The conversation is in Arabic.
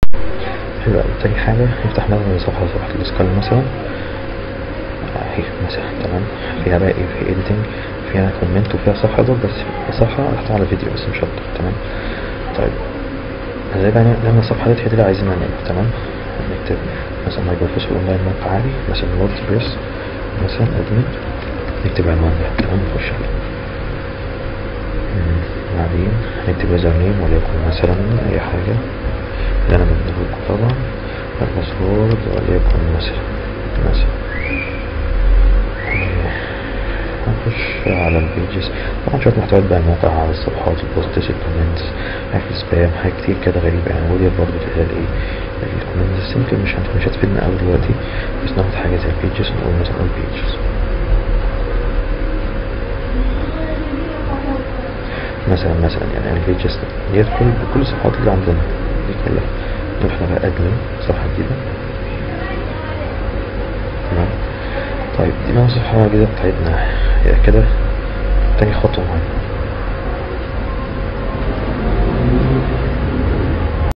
حلو أوي. تاني حاجة نفتح مثلا صفحة السكال مثلا اهي مثلا، تمام. فيها بقى ايه؟ في editing، فيها كومنت، وفيها صفحة دور، بس صفحة هحطها على فيديو بس مش اكتر، تمام. طيب ازاي بقى نعمل الصفحة ديت؟ هي دي اللي عايزين نعملها، تمام. نكتب مثلا ماي بروفيسور اونلاين موقع عالي مثلا ووردبريس مثلا ادمن، نكتب عنوان ده، تمام. نخش عليه. بعدين هنكتب يوزر نيم وليكن مثلا اي حاجة اللي انا مديهولكوا طبعا، الباسورد وليكن مثلا هنخش على البيجز. طبعا شوية محتويات بقى الموقع، على الصفحات، البوستس، الكومنتس، حاجات سبام، حاجات كتير كده غريبة يعني. ودي برضه اللي هي ايه الكومنتس، يمكن مش هتفيدنا اوي دلوقتي، بس ناخد حاجة زي البيجز، نقول مثلا البيجز مثلا يعني البيجز ديت كل الصفحات اللي عندنا دي كلها. نروح بقى ادمن صفحة جديدة، تمام. طيب دي بقى صفحة جديدة بتاعتنا، هي كده تاني خطوة معانا.